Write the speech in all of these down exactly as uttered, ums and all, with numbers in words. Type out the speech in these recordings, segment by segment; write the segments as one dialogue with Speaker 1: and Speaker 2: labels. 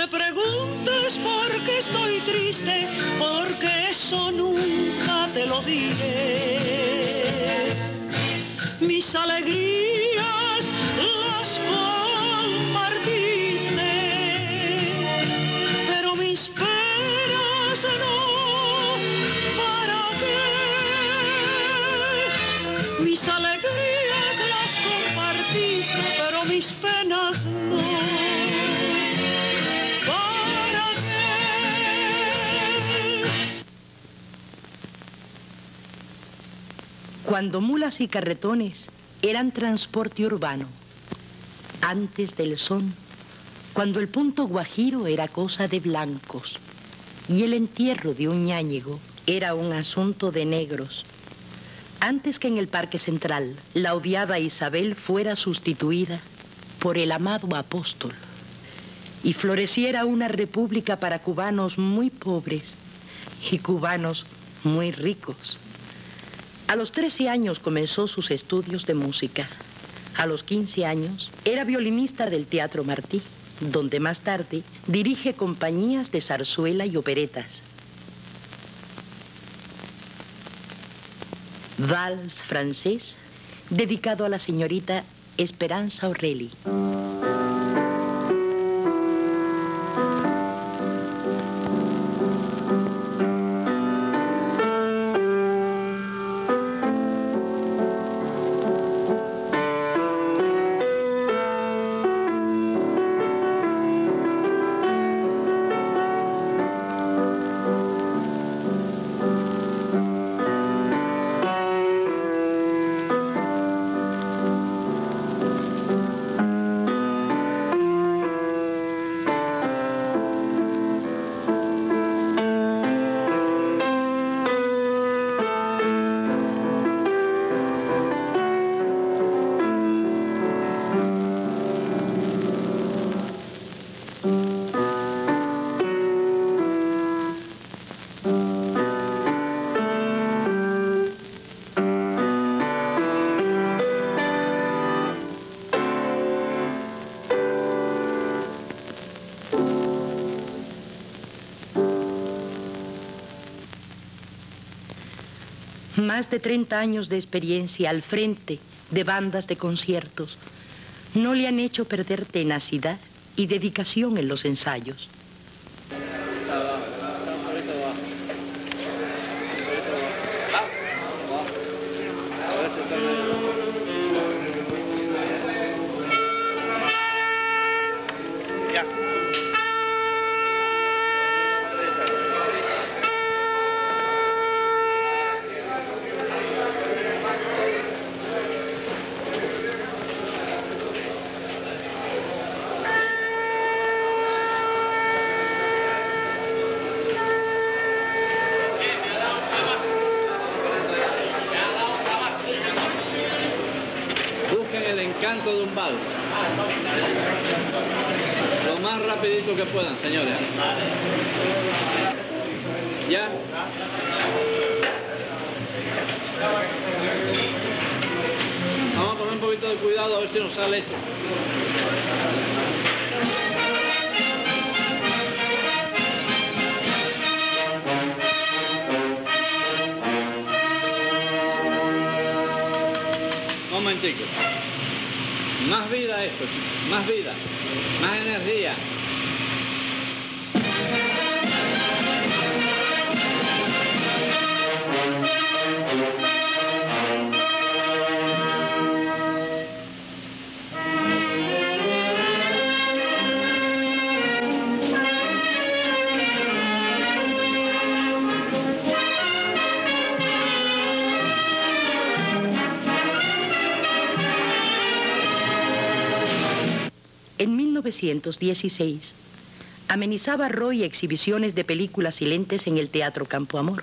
Speaker 1: preguntes por qué estoy triste, porque eso nunca te lo diré. Mis alegrías las compartiste, pero mis penas no. ¿Para qué? Mis alegrías las compartiste, pero mis penas no.
Speaker 2: Cuando mulas y carretones eran transporte urbano, antes del son, cuando el punto guajiro era cosa de blancos y el entierro de un ñáñigo era un asunto de negros, antes que en el Parque Central la odiada Isabel fuera sustituida por el amado apóstol y floreciera una república para cubanos muy pobres y cubanos muy ricos. A los trece años comenzó sus estudios de música. A los quince años era violinista del Teatro Martí, donde más tarde dirige compañías de zarzuela y operetas. Vals francés, dedicado a la señorita Esperanza Orrelli. Más de treinta años de experiencia al frente de bandas de conciertos no le han hecho perder tenacidad y dedicación en los ensayos.
Speaker 3: Canto de un vals. Lo más rapidito que puedan, señores. ¿Ya? Vamos a poner un poquito de cuidado a ver si nos sale esto. Un momentico. Más vida esto, más vida, más energía.
Speaker 2: En mil novecientos dieciséis, amenizaba Roy exhibiciones de películas silentes en el Teatro Campo Amor.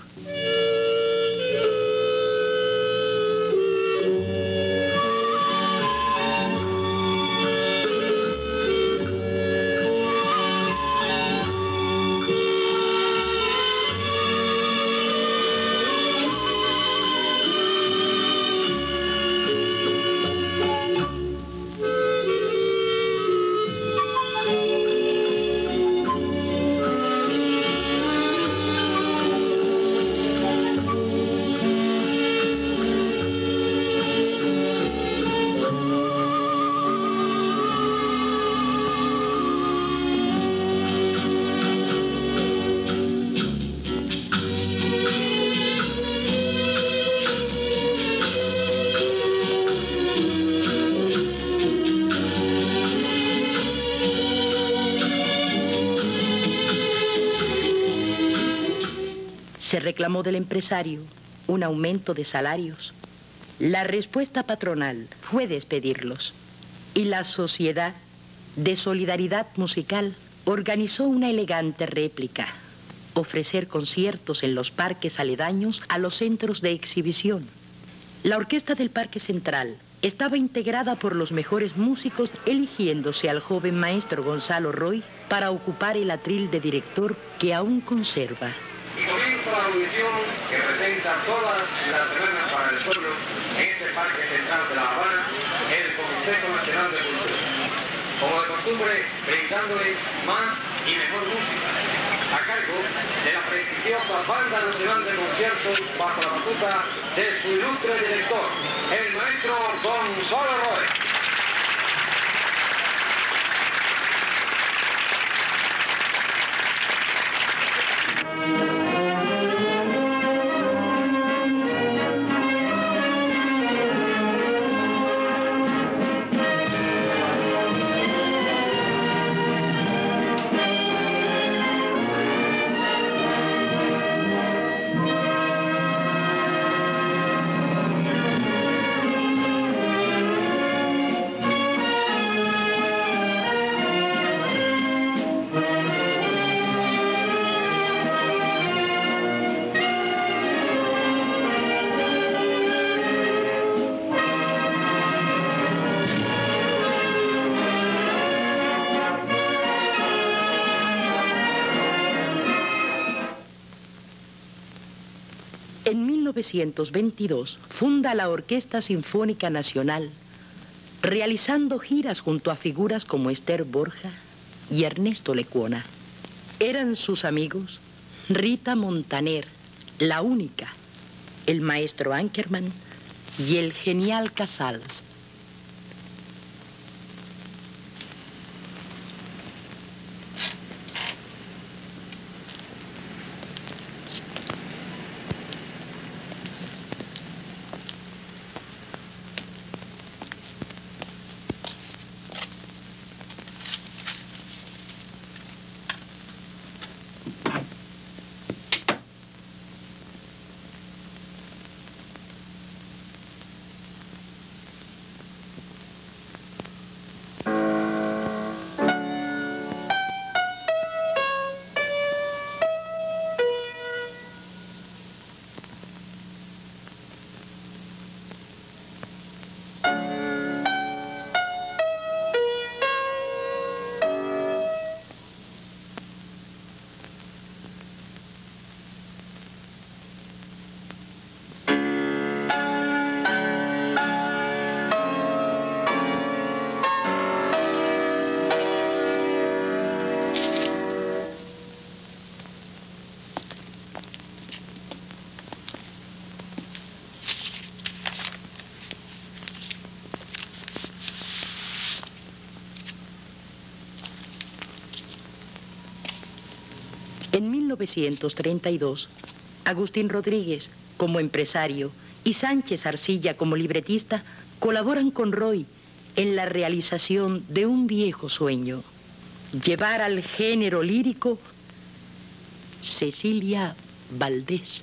Speaker 2: Se reclamó del empresario un aumento de salarios. La respuesta patronal fue despedirlos. Y la Sociedad de Solidaridad Musical organizó una elegante réplica: ofrecer conciertos en los parques aledaños a los centros de exhibición. La orquesta del Parque Central estaba integrada por los mejores músicos, eligiéndose al joven maestro Gonzalo Roy para ocupar el atril de director que aún conserva.
Speaker 4: Y comienza la audición que presenta todas las semanas para el pueblo en este Parque Central de La Habana, el Consejo Nacional de Cultura. Como de costumbre, brindándoles más y mejor música, a cargo de la prestigiosa Banda Nacional de Conciertos bajo la batuta de su ilustre director, el maestro Gonzalo Roy.
Speaker 2: En mil novecientos veintidós funda la Orquesta Sinfónica Nacional, realizando giras junto a figuras como Esther Borja y Ernesto Lecuona. Eran sus amigos Rita Montaner, la única, el maestro Ankerman y el genial Casals. En mil novecientos treinta y dos, Agustín Rodríguez, como empresario, y Sánchez Arcilla, como libretista, colaboran con Roy en la realización de un viejo sueño: llevar al género lírico Cecilia Valdés.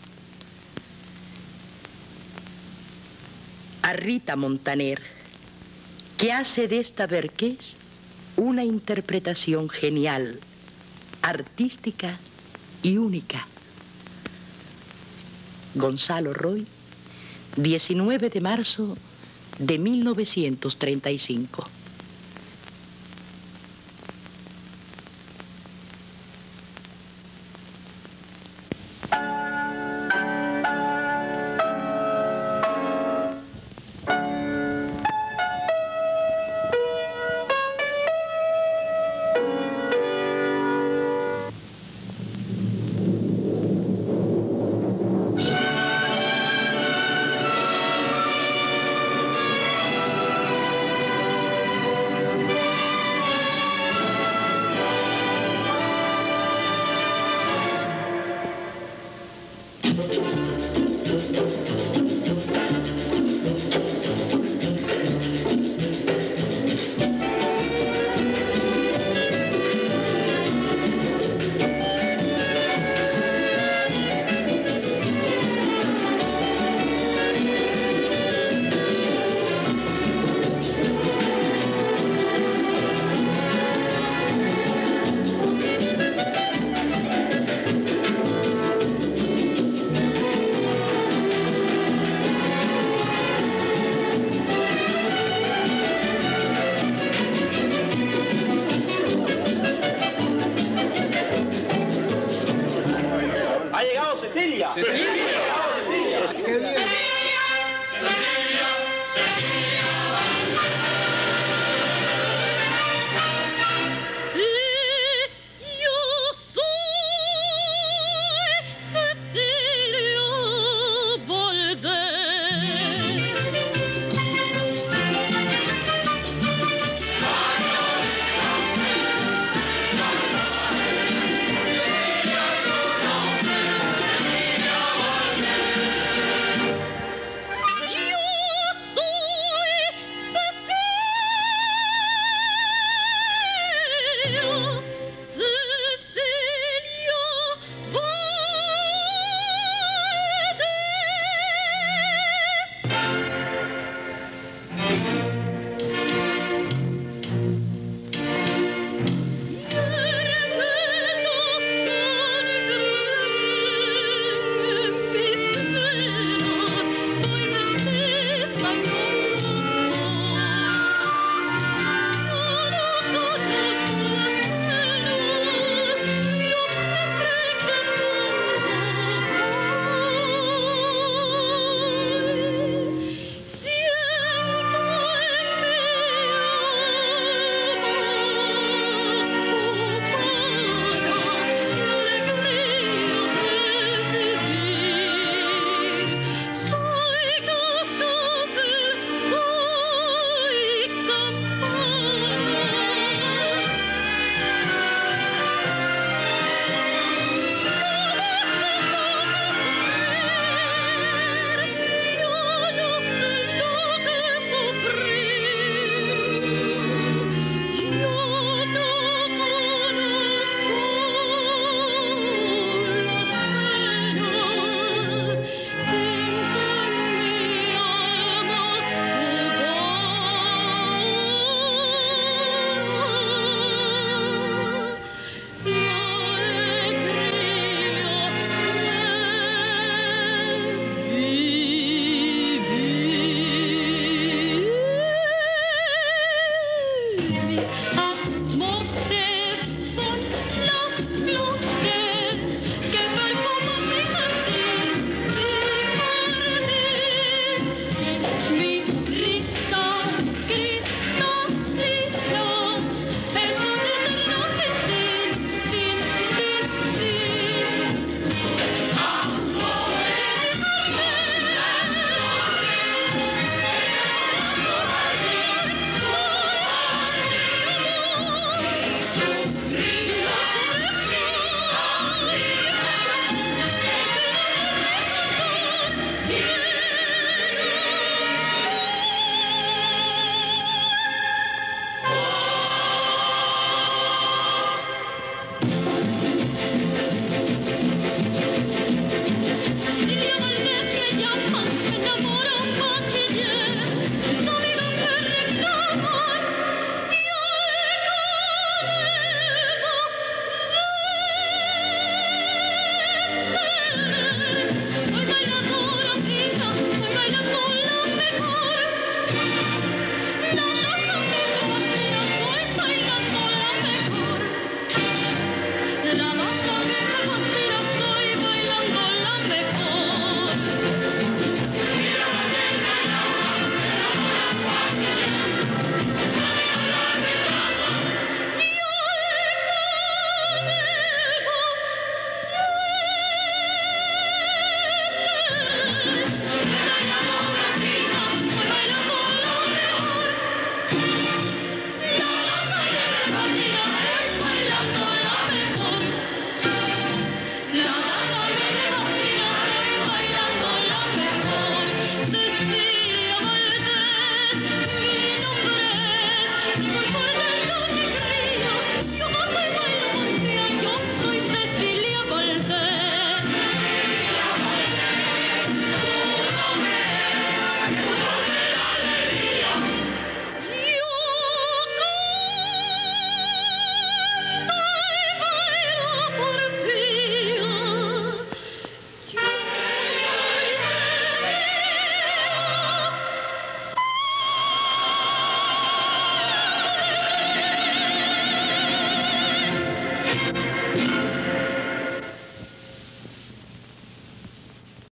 Speaker 2: A Rita Montaner, que hace de esta Berqués una interpretación genial, artística y única. Gonzalo Roy, diecinueve de marzo de mil novecientos treinta y cinco.